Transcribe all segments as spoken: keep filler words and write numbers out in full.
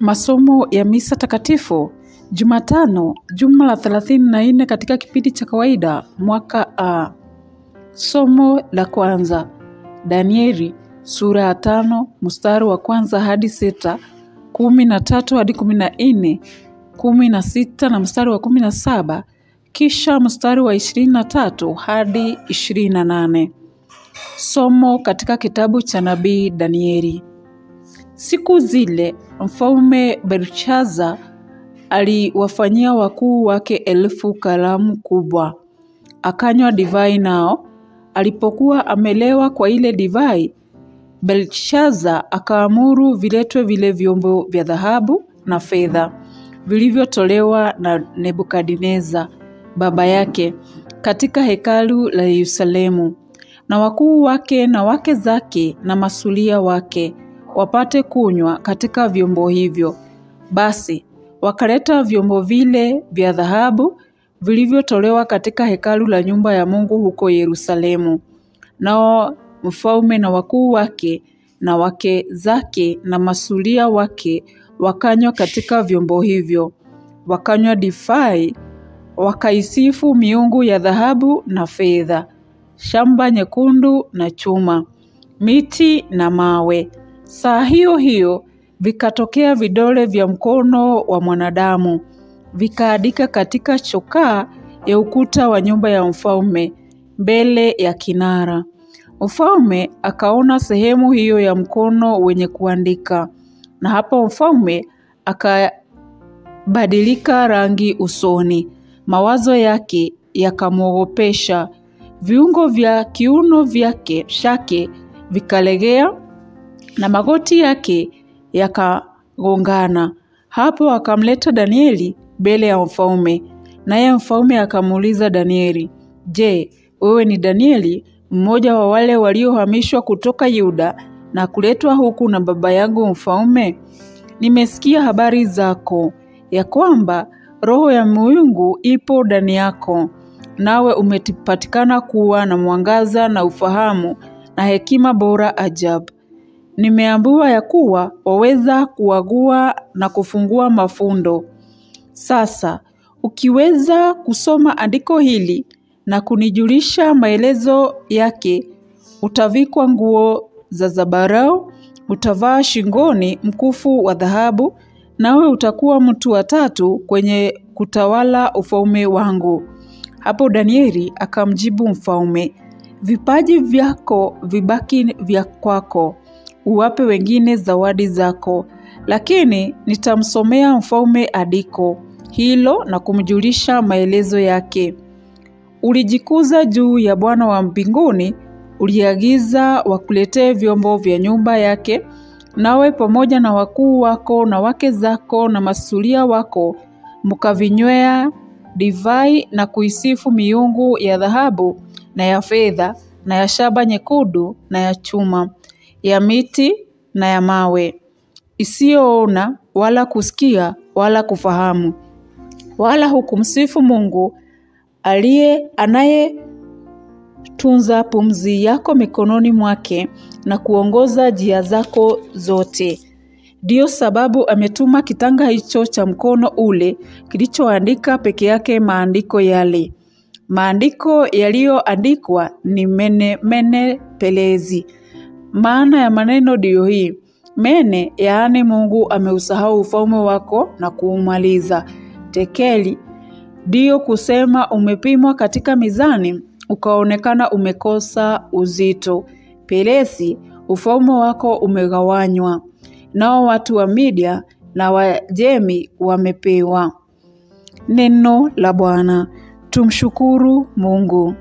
Masomo ya Misa Takatifu, Jumatano, Juma la thelathini na nne katika kipindi cha kawaida, mwaka A. Somo la kwanza, Danieli, sura ya tano, mstari wa kwanza hadi sita, kumi na tatu hadi kumi na nne, kumi na sita na mstari wa kumi na saba, kisha mstari wa ishirini na tatu hadi ishirini na nane. Somo katika kitabu cha nabii Danieli. Siku zile, mfalme Belshaza aliwafanyia wakuu wake elfu karamu kubwa. Akanywa divai nao. Alipokuwa amelewa kwa ile divai, Belshaza akaamuru viletwe vile vyombo vya dhahabu na fedha vilivyotolewa na Nebukadneza baba yake katika hekalu la Yerusalemu, na wakuu wake na wake zake na masulia wake wapate kunywa katika vyombo hivyo. Basi wakaleta vyombo vile vya dhahabu vilivyotolewa katika hekalu la nyumba ya Mungu huko Yerusalemu. Nao mfalme na wakuu wake na wake zake na masulia wake wakanywa katika vyombo hivyo. Wakanywa divai, wakaisifu miungu ya dhahabu na fedha, shamba nyekundu na chuma, miti na mawe. Saa hiyo hiyo vikatokea vidole vya mkono wa mwanadamu, vikaandika katika chokaa ya ukuta wa nyumba ya mfalme mbele ya kinara. Mfalme akaona sehemu hiyo ya mkono wenye kuandika, na hapo mfalme akabadilika rangi usoni, mawazo yake yakamwogopesha, viungo vya kiuno vyake shake vikalegea, na magoti yake yakagongana. Hapo akamleta Danieli mbele ya mfalme, naye mfalme akamuuliza Danieli, "Je, wewe ni Danieli, mmoja wa wale waliohamishwa kutoka Yuda na kuletwa huku na baba yangu mfalme? Nimesikia habari zako, ya kwamba roho ya Mungu ipo ndani yako, nawe umepatikana kuwa na mwangaza na ufahamu na hekima bora ajabu. Nimeambiwa ya kuwa waweza kuagua na kufungua mafundo. Sasa, ukiweza kusoma andiko hili na kunijulisha maelezo yake, utavikwa nguo za zambarau, utavaa shingoni mkufu wa dhahabu, nawe utakuwa mtu wa tatu kwenye kutawala ufalme wangu." Hapo Danieli akamjibu mfalme, "Vipaji vyako vibaki vya kwako, uwape wengine zawadi zako, lakini nitamsomea mfalme andiko hilo na kumjulisha maelezo yake. Ulijikuza juu ya Bwana wa mbinguni, uliagiza wakuletee vyombo vya nyumba yake, nawe pamoja na wakuu wako na wake zako na masulia wako mkavinywea divai na kuisifu miungu ya dhahabu na ya fedha na ya shaba nyekundu na ya chuma, ya miti na ya mawe, isiyoona wala kusikia wala kufahamu, wala hukumsifu Mungu aliye anaye tunza pumzi yako mikononi mwake na kuongoza njia zako zote. Ndio sababu ametuma kitanga hicho cha mkono ule kilichoandika peke yake maandiko yale. Maandiko yaliyoandikwa ni mene mene pelezi. Maana ya maneno ndio hii: mene, yaani Mungu ameusahau ufalme wako na kuumaliza. Tekeli, ndio kusema umepimwa katika mizani ukaonekana umekosa uzito. Pelesi, ufalme wako umegawanywa, nao watu wa Media na Wajemi wamepewa." Neno la Bwana. Tumshukuru Mungu.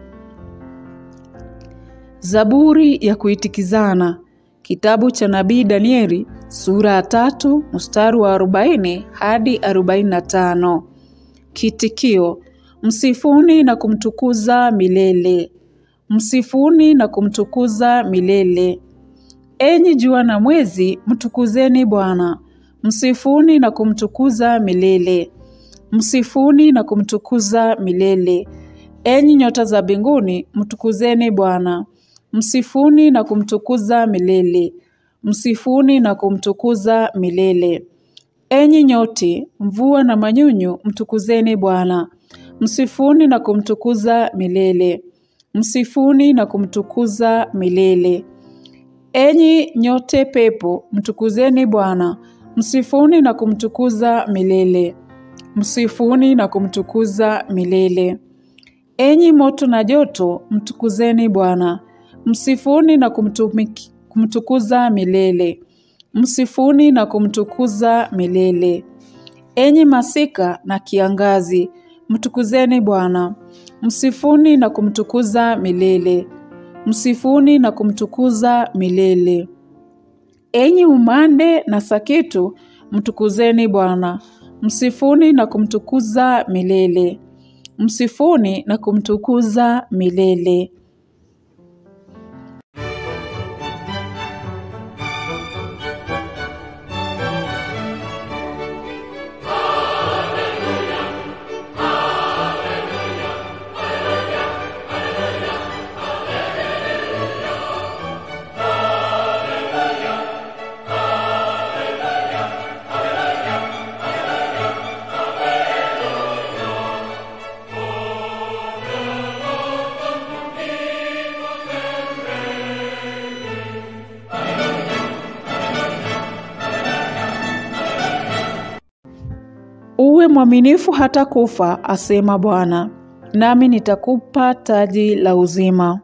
Zaburi ya kuitikizana. Kitabu cha nabii Danieli, sura ya tatu, mstari wa arobaini hadi arobaini na tano. Kitikio: msifuni na kumtukuza milele. Msifuni na kumtukuza milele. Enyi jua na mwezi, mtukuzeni Bwana. Msifuni na kumtukuza milele. Msifuni na kumtukuza milele. Enyi nyota za mbinguni, mtukuzeni Bwana. Msifuni na kumtukuza milele. Msifuni na kumtukuza milele. Enyi nyote, mvua na manyunyu, mtukuzeni Bwana. Msifuni na kumtukuza milele. Msifuni na kumtukuza milele. Enyi nyote pepo, mtukuzeni Bwana. Msifuni na kumtukuza milele. Msifuni na kumtukuza milele. Enyi moto na joto, mtukuzeni Bwana. Msifuni na kumtumiki, kumtukuza milele. Msifuni na kumtukuza milele. Enyi masika na kiangazi, mtukuzeni Bwana. Msifuni na kumtukuza milele. Msifuni na kumtukuza milele. Enyi umande na sakitu, mtukuzeni Bwana. Msifuni na kumtukuza milele. Msifuni na kumtukuza milele. Uwe mwaminifu hata kufa, asema Bwana, nami nitakupa taji la uzima.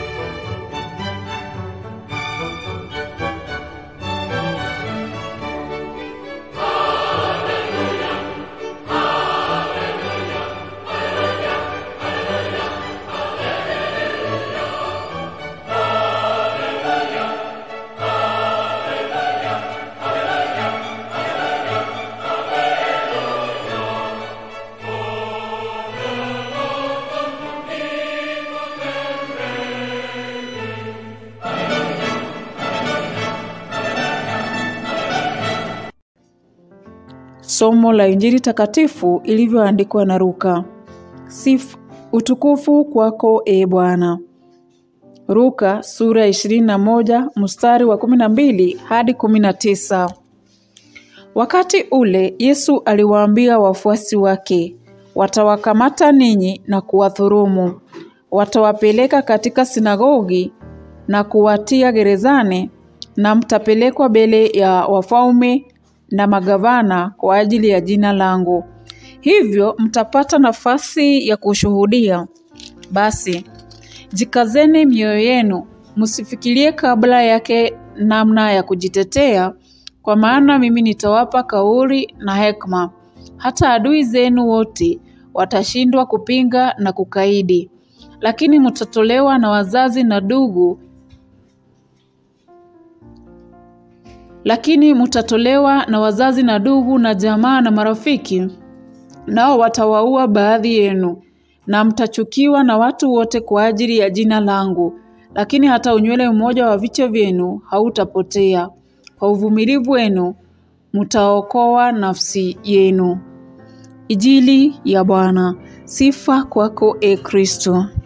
Somo la injili takatifu ilivyoandikwa na Luka. Sifa utukufu kwako e Bwana. Luka sura ishirini na moja mstari wa kumi na mbili hadi kumi na tisa. Wakati ule Yesu aliwaambia wafuasi wake, watawakamata ninyi na kuwadhulumu. Watawapeleka katika sinagogi na kuwatia gerezani, na mtapelekwa mbele ya wafalme na magavana kwa ajili ya jina langu. Hivyo mtapata nafasi ya kushuhudia. Basi jikazeni mioyo yenu, msifikirie kabla yake namna ya kujitetea, kwa maana mimi nitawapa kauli na hekima. Hata adui zenu wote watashindwa kupinga na kukaidi. Lakini mtatolewa na wazazi na ndugu Lakini mtatolewa na wazazi na ndugu na jamaa na marafiki, nao watawaua baadhi yenu, na mtachukiwa na watu wote kwa ajili ya jina langu. Lakini hata unywele mmoja wa vichwa vyenu hautapotea. Kwa uvumilivu wenu mtaokoa nafsi yenu. Injili ya Bwana. Sifa kwako e Kristo.